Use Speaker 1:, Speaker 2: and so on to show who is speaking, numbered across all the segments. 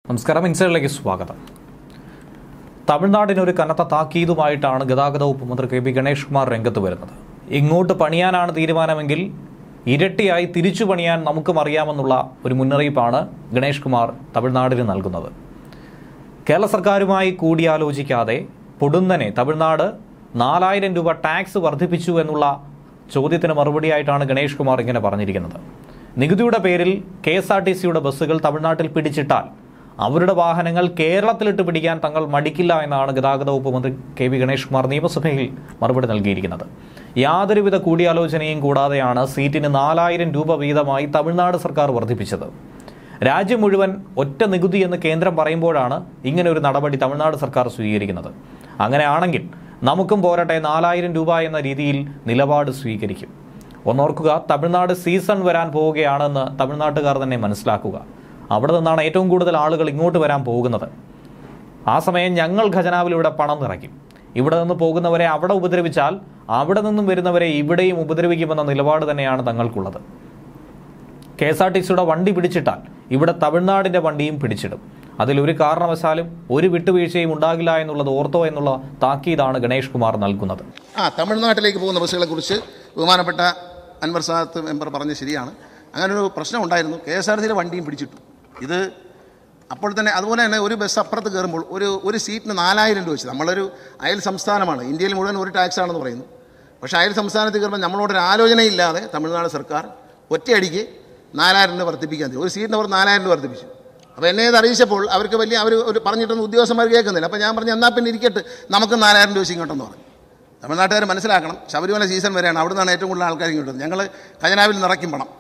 Speaker 1: നമസ്കാരം, ഇൻസൈഡിലേക്ക് സ്വാഗതം. തമിഴ്നാടിനൊരു കനത്ത താക്കീതുമായിട്ടാണ് ഗതാഗത വകുപ്പ് മന്ത്രി കെ പി ഗണേഷ് കുമാർ രംഗത്ത് വരുന്നത്. ഇങ്ങോട്ട് പണിയാനാണ് തീരുമാനമെങ്കിൽ ഇരട്ടിയായി തിരിച്ചു പണിയാൻ നമുക്കും അറിയാമെന്നുള്ള ഒരു മുന്നറിയിപ്പാണ് ഗണേഷ് കുമാർ തമിഴ്നാടിന് നൽകുന്നത്. കേരള സർക്കാരുമായി കൂടിയാലോചിക്കാതെ പൊടുന്നനെ തമിഴ്നാട് 4000 രൂപ ടാക്സ് വർദ്ധിപ്പിച്ചു എന്നുള്ള ചോദ്യത്തിന് മറുപടിയായിട്ടാണ് ഗണേഷ് കുമാർ ഇങ്ങനെ പറഞ്ഞിരിക്കുന്നത്. നികുതിയുടെ പേരിൽ KSRTCയുടെ ബസ്സുകൾ തമിഴ്നാട്ടിൽ പിടിച്ചിട്ടാൽ അവരുടെ വാഹനങ്ങൾ കേരളത്തിലിട്ട് പിടിക്കാൻ തങ്ങൾ മടിക്കില്ല എന്നാണ് ഗതാഗത വകുപ്പ് മന്ത്രി കെ പി ഗണേഷ് കുമാർ നിയമസഭയിൽ മറുപടി നൽകിയിരിക്കുന്നത്. യാതൊരുവിധ കൂടിയാലോചനയും കൂടാതെയാണ് സീറ്റിന് 4000 രൂപ വീതമായി തമിഴ്നാട് സർക്കാർ വർദ്ധിപ്പിച്ചത്. രാജ്യം മുഴുവൻ ഒറ്റ നികുതി എന്ന് കേന്ദ്രം പറയുമ്പോഴാണ് ഇങ്ങനെ ഒരു നടപടി തമിഴ്നാട് സർക്കാർ സ്വീകരിക്കുന്നത്. അങ്ങനെയാണെങ്കിൽ നമുക്കും പോരട്ടെ, 4000 രൂപ എന്ന രീതിയിൽ നിലപാട് സ്വീകരിക്കും. ഒന്നോർക്കുക, തമിഴ്നാട് സീസൺ വരാൻ പോവുകയാണെന്ന് തമിഴ്നാട്ടുകാർ തന്നെ മനസ്സിലാക്കുക. അവിടെ നിന്നാണ് ഏറ്റവും കൂടുതൽ ആളുകൾ ഇങ്ങോട്ട് വരാൻ പോകുന്നത്. ആ സമയം ഞങ്ങൾ ഖജനാവിലൂടെ പണം നിറയ്ക്കും. ഇവിടെ നിന്ന് പോകുന്നവരെ അവിടെ ഉപദ്രവിച്ചാൽ അവിടെ നിന്നും വരുന്നവരെ ഇവിടെയും ഉപദ്രവിക്കുമെന്ന നിലപാട് തന്നെയാണ് തങ്ങൾക്കുള്ളത്. KSRTCയുടെ വണ്ടി പിടിച്ചിട്ടാൽ ഇവിടെ തമിഴ്നാടിന്റെ വണ്ടിയും പിടിച്ചിടും. അതിലൊരു കാരണവശാലും ഒരു വിട്ടുവീഴ്ചയും ഉണ്ടാകില്ല എന്നുള്ളത് ഓർത്തോ എന്നുള്ള താക്കീതാണ് ഗണേഷ് കുമാർ നൽകുന്നത്.
Speaker 2: തമിഴ്നാട്ടിലേക്ക് പോകുന്ന ബസ്സുകളെ കുറിച്ച് ബഹുമാനപ്പെട്ട അൻവർ സാദത്ത് മെമ്പർ പറഞ്ഞ് ശരിയാണ്. അങ്ങനൊരു പ്രശ്നം ഉണ്ടായിരുന്നു. KSRTCയുടെ വണ്ടിയും പിടിച്ചിട്ടു. ഇത് അപ്പോൾ തന്നെ അതുപോലെ തന്നെ ഒരു ബസ് അപ്പുറത്ത് കയറുമ്പോൾ ഒരു സീറ്റിന് 4000 രൂപ വെച്ച്. നമ്മളൊരു അയൽ സംസ്ഥാനമാണ്, ഇന്ത്യയിൽ മുഴുവൻ ഒരു ടാക്സ് ആണെന്ന് പറയുന്നു. പക്ഷേ അയൽ സംസ്ഥാനത്ത് കയറുമ്പോൾ നമ്മളോടൊരു ആലോചനയില്ലാതെ തമിഴ്നാട് സർക്കാർ ഒറ്റയടിക്ക് 4000 രൂപ വർദ്ധിപ്പിക്കാൻ തരും. ഒരു സീറ്റിന് അവർ 4000 രൂപ വർദ്ധിപ്പിച്ചു. അപ്പോൾ എന്നെ ഇത് അറിയിച്ചപ്പോൾ അവർ ഒരു പറഞ്ഞിട്ടൊന്നും ഉദ്യോഗസ്ഥന്മാർ കേൾക്കുന്നില്ല. അപ്പോൾ ഞാൻ പറഞ്ഞു, എന്നാൽ പിന്നെ ഇരിക്കട്ടെ, നമുക്ക് 4000 രൂപ വെച്ച് ഇങ്ങോട്ടെന്ന് പറഞ്ഞു. തമിഴ്നാട്ടുകാർ മനസ്സിലാക്കണം, ശബരിമല സീസൺ വരെയാണ്, അവിടെ നിന്നാണ് ഏറ്റവും കൂടുതൽ ആൾക്കാർ ഇങ്ങോട്ട്. ഞങ്ങൾ ഖജനാവിൽ നിറയ്ക്കും പണം.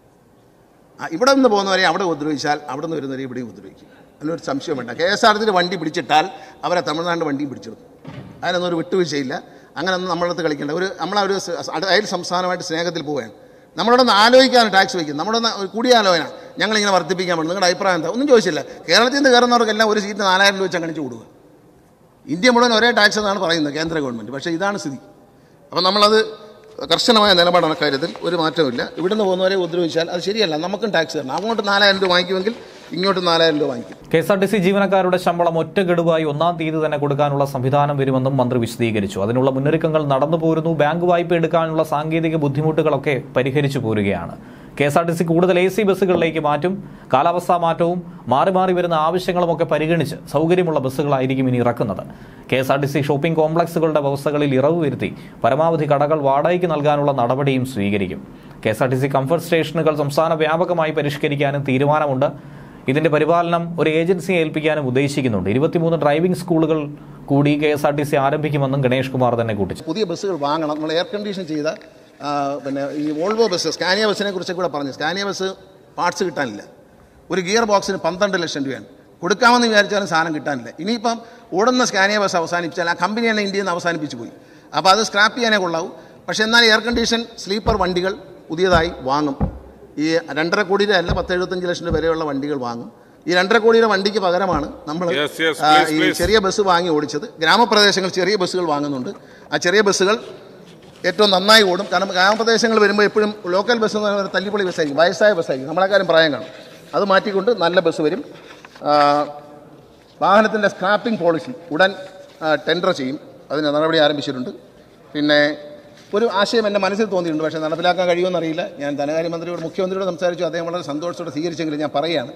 Speaker 2: ഇവിടെ നിന്ന് പോകുന്നവരെ അവിടെ ഉപദ്രവിച്ചാൽ അവിടെ നിന്ന് വരുന്നവരെ ഇവിടെയും ഉപദ്രവിക്കും. അതിനൊരു സംശയം വേണ്ട. KSRTCയുടെ വണ്ടി പിടിച്ചിട്ടാൽ അവരെ തമിഴ്നാടിൻ്റെ വണ്ടിയും പിടിച്ചിടും. അതിനൊന്നും ഒരു വിട്ടുവീഴ്ചയില്ല. അങ്ങനെയൊന്നും നമ്മളടുത്ത് കളിക്കേണ്ട. നമ്മളൊരു അയൽ സംസ്ഥാനമായിട്ട് സ്നേഹത്തിൽ പോവുകയാണ്. നമ്മളോടൊന്ന് ആലോചിക്കാനും ടാക്സ് വയ്ക്കും. നമ്മളൊന്ന് കൂടിയാലോചന, ഞങ്ങളിങ്ങനെ വർദ്ധിപ്പിക്കാൻ പറ്റും, നിങ്ങളുടെ അഭിപ്രായം എന്താ? ഒന്നും ചോദിച്ചില്ല. കേരളത്തിൽ നിന്ന് കയറുന്നവർക്കെല്ലാം ഒരു സീറ്റിന് 4000 രൂപ വെച്ച് കാണിച്ചു കൊടുക്കുക. ഇന്ത്യ മുഴുവൻ ഒരേ ടാക്സ് എന്നാണ് പറയുന്നത് കേന്ദ്ര ഗവൺമെൻറ്. പക്ഷേ ഇതാണ് സ്ഥിതി. അപ്പോൾ നമ്മളത് കർശനമായ നിലപാടാണ് കാര്യത്തിൽ. ഒരു മാറ്റമില്ല. ഇവിടുന്ന് പോകുന്നവരെ ഉപദ്രവിച്ചാൽ അത് ശരിയല്ല. നമുക്കും ടാക്സ് തരണം. അങ്ങോട്ട് 4000 രൂപ വാങ്ങിക്കുമെങ്കിൽ ഇങ്ങോട്ട് 4000 രൂപ വാങ്ങിക്കും.
Speaker 1: KSRTC ജീവനക്കാരുടെ ശമ്പളം ഒറ്റ ഗഡുവായി 1-ാം തീയതി തന്നെ കൊടുക്കാനുള്ള സംവിധാനം വരുമെന്നും മന്ത്രി വിശദീകരിച്ചു. അതിനുള്ള മുന്നൊരുക്കങ്ങൾ നടന്നു പോരുന്നു. ബാങ്ക് വായ്പ എടുക്കാനുള്ള സാങ്കേതിക ബുദ്ധിമുട്ടുകളൊക്കെ പരിഹരിച്ചു പോരുകയാണ്. KSRTC കൂടുതൽ AC ബസ്സുകളിലേക്ക് മാറ്റും. കാലാവസ്ഥാ മാറ്റവും മാറി മാറി വരുന്ന ആവശ്യങ്ങളുമൊക്കെ പരിഗണിച്ച് സൗകര്യമുള്ള ബസ്സുകളായിരിക്കും ഇനി ഇറക്കുന്നത്. KSRTC ഷോപ്പിംഗ് കോംപ്ലക്സുകളുടെ വ്യവസ്ഥകളിൽ ഇളവ് വരുത്തി പരമാവധി കടകൾ വാടകയ്ക്ക് നൽകാനുള്ള നടപടിയും സ്വീകരിക്കും. KSRTC കംഫർട്ട് സ്റ്റേഷനുകൾ സംസ്ഥാന വ്യാപകമായി പരിഷ്കരിക്കാനും തീരുമാനമുണ്ട്. ഇതിന്റെ പരിപാലനം ഒരു ഏജൻസിയെ ഏൽപ്പിക്കാനും ഉദ്ദേശിക്കുന്നുണ്ട്. 23 ഡ്രൈവിംഗ് സ്കൂളുകൾ കൂടി KSRTC ആരംഭിക്കുമെന്നും ഗണേഷ് കുമാർ തന്നെ കൂട്ടിച്ചു.
Speaker 2: പുതിയ ബസ്സുകൾ വാങ്ങണം. നമ്മൾ എയർ കണ്ടീഷൻ ചെയ്ത പിന്നെ ഈ വോൾവോ ബസ്, സ്കാനിയ ബസ്സിനെ കുറിച്ചൊക്കെ കൂടെ പറഞ്ഞു. സ്കാനിയ ബസ് പാർട്സ് കിട്ടാനില്ല. ഒരു ഗിയർ ബോക്സിന് 12 ലക്ഷം രൂപയാണ്. കൊടുക്കാമെന്ന് വിചാരിച്ചാലും സാധനം കിട്ടാനില്ല. ഇനിയിപ്പം ഓടുന്ന സ്കാനിയ ബസ് അവസാനിപ്പിച്ചാൽ ആ കമ്പനി തന്നെ ഇന്ത്യയിൽ നിന്ന് അവസാനിപ്പിച്ചു പോയി. അപ്പോൾ അത് സ്ക്രാപ്പ് ചെയ്യാനേ കൊള്ളാവൂ. പക്ഷേ എന്നാൽ എയർ കണ്ടീഷൻ സ്ലീപ്പർ വണ്ടികൾ പുതിയതായി വാങ്ങും. ഈ 2.5 കോടിയുടെ അല്ല, 10-75 ലക്ഷം രൂപ വരെയുള്ള വണ്ടികൾ വാങ്ങും. ഈ 2.5 കോടിയുടെ വണ്ടിക്ക് പകരമാണ് നമ്മൾ ഈ ചെറിയ ബസ് വാങ്ങി ഓടിച്ചത്. ഗ്രാമപ്രദേശങ്ങൾ ചെറിയ ബസ്സുകൾ വാങ്ങുന്നുണ്ട്. ആ ചെറിയ ബസ്സുകൾ ഏറ്റവും നന്നായി ഓടും. കാരണം ഗ്രാമപ്രദേശങ്ങൾ വരുമ്പോൾ എപ്പോഴും ലോക്കൽ ബസ് എന്ന് പറയുന്നത് തല്ലിപ്പൊളി ബസ്സായിരിക്കും, വയസ്സായ ബസ്സായിരിക്കും. നമ്മളെക്കാരും പ്രായം കാണും. അത് മാറ്റിക്കൊണ്ട് നല്ല ബസ് വരും. വാഹനത്തിൻ്റെ സ്ക്രാപ്പിംഗ് പോളിസി ഉടൻ ടെൻഡർ ചെയ്യും. അതിന് നടപടി ആരംഭിച്ചിട്ടുണ്ട്. പിന്നെ ഒരു ആശയം എൻ്റെ മനസ്സിൽ തോന്നിയിട്ടുണ്ട്, പക്ഷേ നടപ്പിലാക്കാൻ കഴിയുമെന്നറിയില്ല. ഞാൻ ധനകാര്യമന്ത്രിയോട്, മുഖ്യമന്ത്രിയോട് സംസാരിച്ചു. അദ്ദേഹം വളരെ സന്തോഷത്തോടെ സ്വീകരിച്ചെങ്കിലും ഞാൻ പറയുകയാണ്.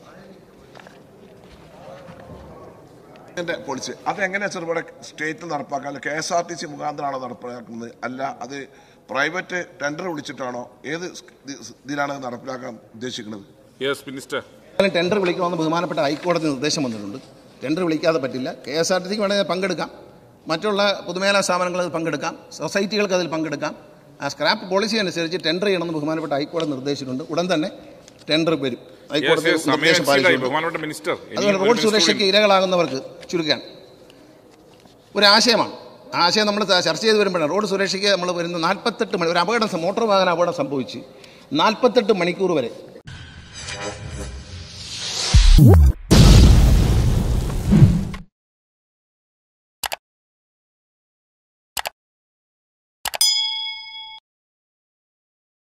Speaker 3: പോളിസി അതെങ്ങനെയാണ് ചെറുപാട് സ്റ്റേറ്റിൽ നടപ്പാക്കാൻ? KSRTC മുഖാന്തരമാണോ നടപ്പിലാക്കുന്നത്? അല്ല അത് പ്രൈവറ്റ് ടെൻഡർ വിളിച്ചിട്ടാണോ? ഏത് ഇതിലാണ് നടപ്പിലാക്കാൻ ഉദ്ദേശിക്കുന്നത്?
Speaker 2: ടെൻഡർ വിളിക്കണമെന്ന് ബഹുമാനപ്പെട്ട ഹൈക്കോടതി നിർദ്ദേശം വന്നിട്ടുണ്ട്. ടെൻഡർ വിളിക്കാതെ പറ്റില്ല. KSRTCക്ക് വേണമെങ്കിൽ പങ്കെടുക്കാം, മറ്റുള്ള പൊതുമേഖലാ സ്ഥാപനങ്ങൾ അതിൽ പങ്കെടുക്കാം, സൊസൈറ്റികൾക്ക് അതിൽ പങ്കെടുക്കാം. ആ സ്ക്രാപ്പ് പോളിസി അനുസരിച്ച് ടെൻഡർ ചെയ്യണമെന്ന് ബഹുമാനപ്പെട്ട ഹൈക്കോടതി നിർദ്ദേശിച്ചിട്ടുണ്ട്. ഉടൻ തന്നെ ടെൻഡർ വരും. ഹൈക്കോടതി നിർദ്ദേശം പാലിച്ചിട്ടുണ്ട്. അതുപോലെ റോഡ് സുരക്ഷയ്ക്ക് ഇരകളാകുന്നവർക്ക് ചുരുക്കാൻ ഒരു ആശയമാണ്. ആ ആശയം നമ്മൾ ചർച്ച ചെയ്ത് വരുമ്പോഴാണ് റോഡ് സുരക്ഷയ്ക്ക് നമ്മൾ വരുന്ന 48 മണി, ഒരു അപകടം, മോട്ടോർ വാഹന അപകടം സംഭവിച്ച് 48 മണിക്കൂർ വരെ